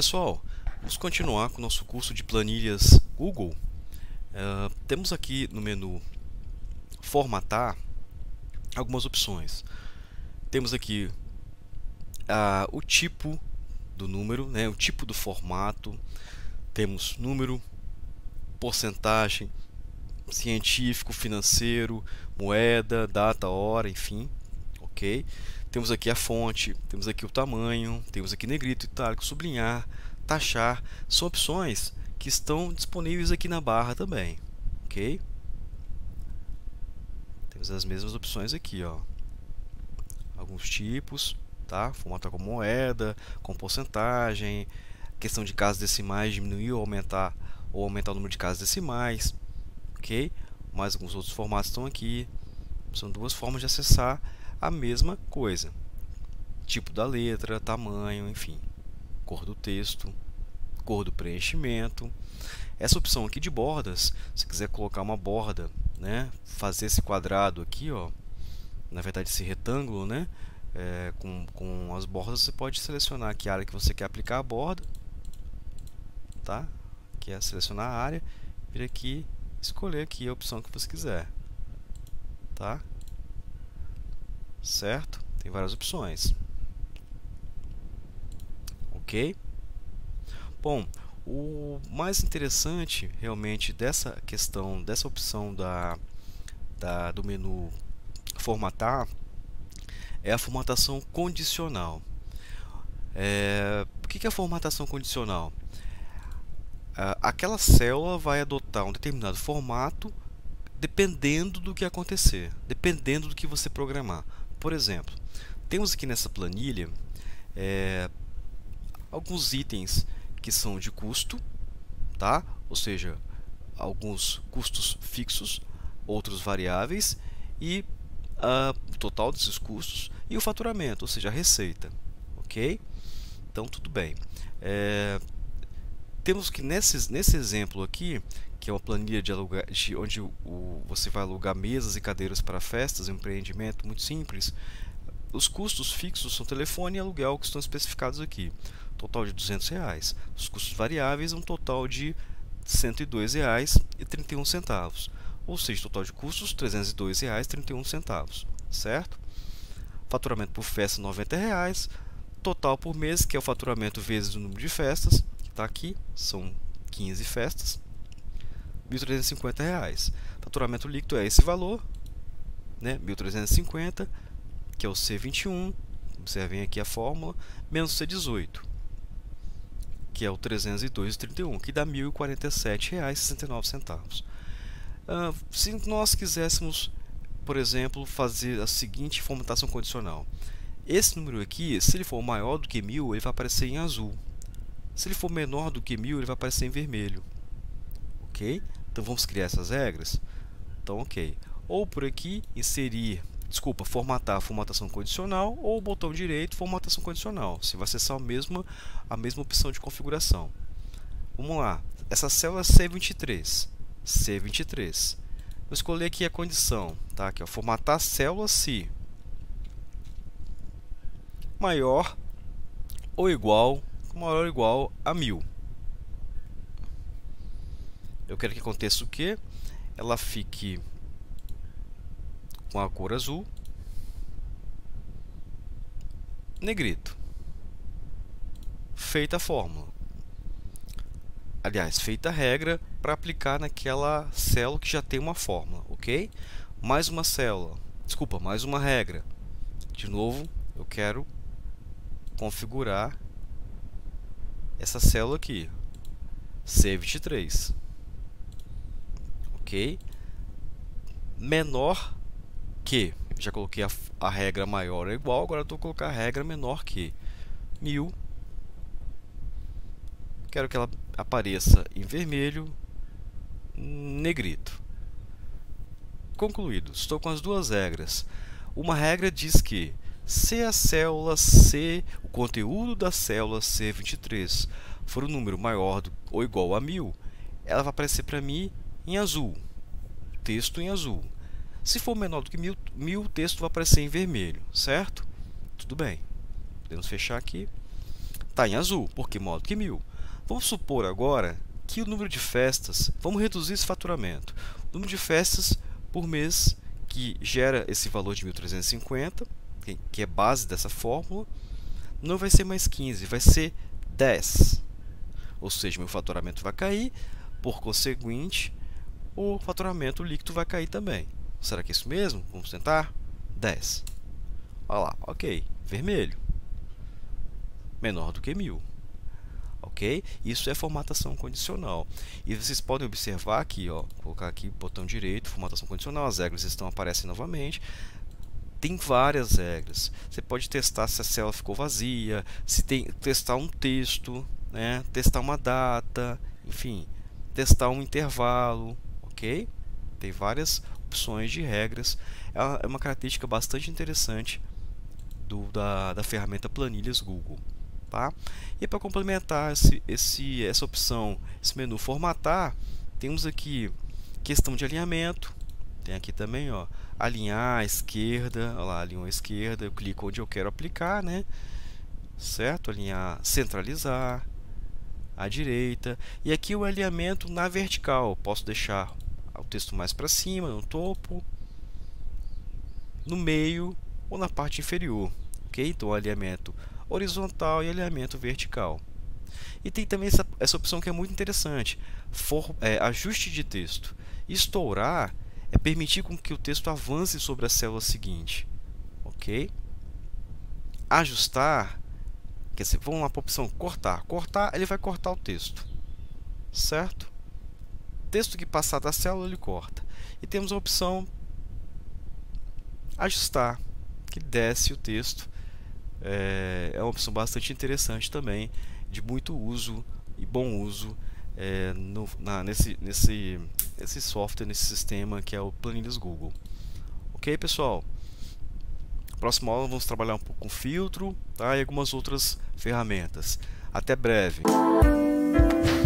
pessoal, vamos continuar com o nosso curso de planilhas Google. Temos aqui no menu Formatar algumas opções. Temos aqui o tipo do número, né, o tipo do formato. Temos número, porcentagem, científico, financeiro, moeda, data, hora, enfim. Ok? Temos aqui a fonte, temos aqui o tamanho, temos aqui negrito, itálico, sublinhar, taxar. São opções que estão disponíveis aqui na barra também. Ok? Temos as mesmas opções aqui, ó. Alguns tipos, tá? Formatar com moeda, com porcentagem, questão de casas decimais, diminuir ou aumentar o número de casas decimais. Ok? Mais alguns outros formatos estão aqui. São duas formas de acessar a mesma coisa: tipo da letra, tamanho, enfim, cor do texto, cor do preenchimento. Essa opção aqui de bordas, se quiser colocar uma borda, né, fazer esse quadrado aqui, ó, na verdade esse retângulo, né, com as bordas, você pode selecionar aqui a área que você quer aplicar a borda, tá? Que é selecionar a área, vir aqui, escolher aqui a opção que você quiser, tá? Certo? Tem várias opções. Ok? Bom, o mais interessante realmente dessa questão, dessa opção do menu formatar, é a formatação condicional. O que é a formatação condicional? Aquela célula vai adotar um determinado formato dependendo do que acontecer, dependendo do que você programar. Por exemplo, temos aqui nessa planilha alguns itens que são de custo, tá? Ou seja, alguns custos fixos, outros variáveis, e o total desses custos e o faturamento, ou seja, a receita. Ok? Então, tudo bem. Temos que nesse exemplo aqui, que é uma planilha de alugar, onde você vai alugar mesas e cadeiras para festas, um empreendimento muito simples. Os custos fixos são telefone e aluguel, que estão especificados aqui. Total de R$200. Os custos variáveis, um total de R$ 102,31. Ou seja, total de custos R$ 302,31. Certo? Faturamento por festa R$ 90. Total por mês, que é o faturamento vezes o número de festas, que está aqui, são 15 festas. R$ 1.350. Faturamento líquido é esse valor, né? 1.350, que é o C21. Observem aqui a fórmula, menos C18, que é o 302,31, que dá R$ 1.047,69. Se nós quiséssemos, por exemplo, fazer a seguinte formatação condicional: esse número aqui, se ele for maior do que 1.000, ele vai aparecer em azul. Se ele for menor do que 1.000, ele vai aparecer em vermelho. Ok? Então vamos criar essas regras. Então, ok. Ou por aqui formatar a formatação condicional, ou o botão direito, formatação condicional. Você vai acessar a mesma opção de configuração. Vamos lá. Essa célula é C23. C23. Vou escolher aqui a condição, tá? Aqui, ó, formatar a célula se maior ou igual a 1.000. Eu quero que aconteça o quê? Ela fique com a cor azul, negrito. Feita a fórmula. Aliás, feita a regra para aplicar naquela célula que já tem uma fórmula, ok? Mais uma célula, desculpa, mais uma regra. De novo, eu quero configurar essa célula aqui, C23. Ok? Menor que, já coloquei a regra maior ou igual, agora eu vou colocar a regra menor que 1.000. Quero que ela apareça em vermelho, negrito. Concluído. Estou com as duas regras. Uma regra diz que se a célula C, o conteúdo da célula C23 for um número maior ou igual a 1.000, ela vai aparecer para mim em azul, texto em azul. Se for menor do que 1.000, o texto vai aparecer em vermelho, certo? Tudo bem. Podemos fechar aqui. está em azul, porque modo que 1000. Vamos supor agora que o número de festas, vamos reduzir esse faturamento. O número de festas por mês que gera esse valor de 1.350, que é base dessa fórmula, não vai ser mais 15, vai ser 10. Ou seja, meu faturamento vai cair, por conseguinte, o faturamento líquido vai cair também. Será que é isso mesmo? Vamos tentar? 10. Olha lá, ok, vermelho. Menor do que 1000. Ok? Isso é formatação condicional. E vocês podem observar aqui, ó, vou colocar aqui botão direito, formatação condicional, as regras aparecem novamente. Tem várias regras. Você pode testar se a célula ficou vazia, se tem testar um texto, né? Testar uma data, enfim, testar um intervalo, ok? Tem várias opções de regras. É uma característica bastante interessante da ferramenta Planilhas Google. Tá? E para complementar essa opção, esse menu formatar, temos aqui questão de alinhamento. Tem aqui também, ó, alinhar à esquerda. Olha lá, alinhou à esquerda, eu clico onde eu quero aplicar, né? Certo? Alinhar, centralizar à direita. E aqui o alinhamento na vertical. Posso deixar o texto mais para cima, no topo, no meio ou na parte inferior. Ok? Então, o alinhamento horizontal e alinhamento vertical. E tem também essa opção que é muito interessante, ajuste de texto. Estourar é permitir com que o texto avance sobre a célula seguinte. Ok? Ajustar, quer dizer, vamos lá para a opção cortar. Cortar, ele vai cortar o texto. Certo? Texto que passar da célula, ele corta. E temos a opção ajustar, que desce o texto. É uma opção bastante interessante também, de muito uso e bom uso nesse software, nesse sistema que é o Planilhas Google. Ok, pessoal? Próxima aula vamos trabalhar um pouco com filtro, tá? E algumas outras ferramentas. Até breve!